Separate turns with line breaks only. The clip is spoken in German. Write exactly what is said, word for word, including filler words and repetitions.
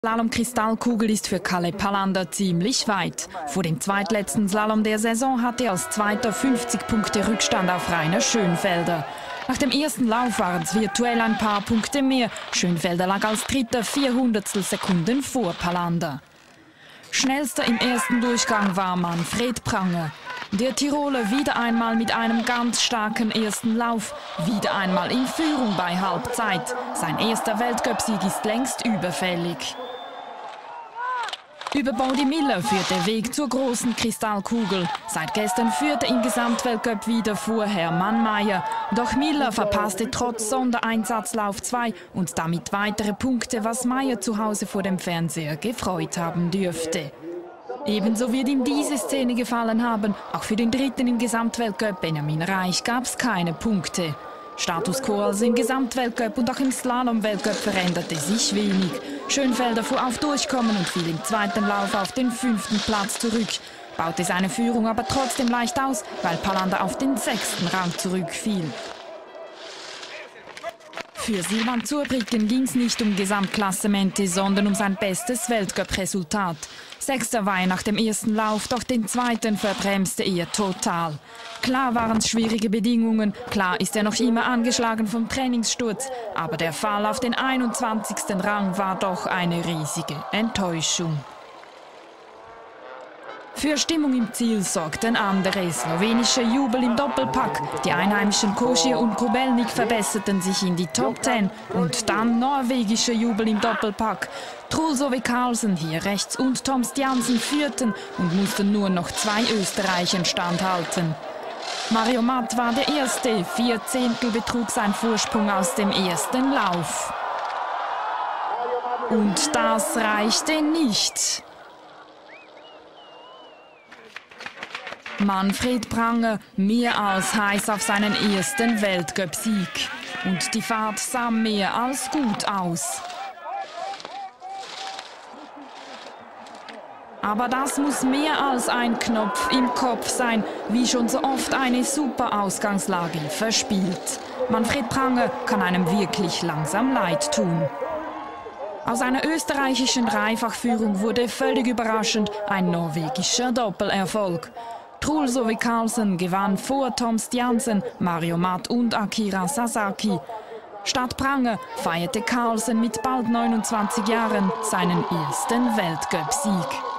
Slalom-Kristallkugel ist für Kalle Palander ziemlich weit. Vor dem zweitletzten Slalom der Saison hatte er als Zweiter fünfzig Punkte Rückstand auf Rainer Schönfelder. Nach dem ersten Lauf waren es virtuell ein paar Punkte mehr. Schönfelder lag als Dritter vier Hundertstel Sekunden vor Palander. Schnellster im ersten Durchgang war Manfred Pranger. Der Tiroler wieder einmal mit einem ganz starken ersten Lauf, wieder einmal in Führung bei Halbzeit. Sein erster Weltcupsieg ist längst überfällig. Über Body Miller führt der Weg zur großen Kristallkugel. Seit gestern führte im Gesamtweltcup wieder vorher Mannmeier. Doch Miller verpasste trotz Sondereinsatzlauf zwei und damit weitere Punkte, was Meier zu Hause vor dem Fernseher gefreut haben dürfte. Ebenso wird ihm diese Szene gefallen haben. Auch für den Dritten im Gesamtweltcup, Benjamin Reich, gab es keine Punkte. Status quo also im Gesamtweltcup und auch im Slalom-Weltcup veränderte sich wenig. Schönfelder fuhr auf Durchkommen und fiel im zweiten Lauf auf den fünften Platz zurück. Baute seine Führung aber trotzdem leicht aus, weil Palander auf den sechsten Rang zurückfiel. Für Silvan Zurbriggen ging es nicht um Gesamtklassemente, sondern um sein bestes Weltcup-Resultat. Sechster war er nach dem ersten Lauf, doch den zweiten verbremste er total. Klar waren es schwierige Bedingungen, klar ist er noch immer angeschlagen vom Trainingssturz, aber der Fall auf den einundzwanzigsten Rang war doch eine riesige Enttäuschung. Für Stimmung im Ziel sorgten andere. Slowenischer Jubel im Doppelpack. Die einheimischen Košier und Grubelnik verbesserten sich in die Top zehn. Und dann norwegischer Jubel im Doppelpack. Truls Ove Carlsen hier rechts und Tom Stiansen führten und mussten nur noch zwei Österreichern standhalten. Mario Matt war der Erste. Vier Zehntel betrug sein Vorsprung aus dem ersten Lauf. Und das reichte nicht. Manfred Pranger mehr als heiß auf seinen ersten Weltcup-Sieg. Und die Fahrt sah mehr als gut aus. Aber das muss mehr als ein Knopf im Kopf sein, wie schon so oft eine super Ausgangslage verspielt. Manfred Pranger kann einem wirklich langsam leid tun. Aus einer österreichischen Dreifachführung wurde völlig überraschend ein norwegischer Doppelerfolg. Truls Ove Carlsen gewann vor Tom Stiansen, Mario Matt und Akira Sasaki. Statt Pranger feierte Carlsen mit bald neunundzwanzig Jahren seinen ersten Weltcup-Sieg.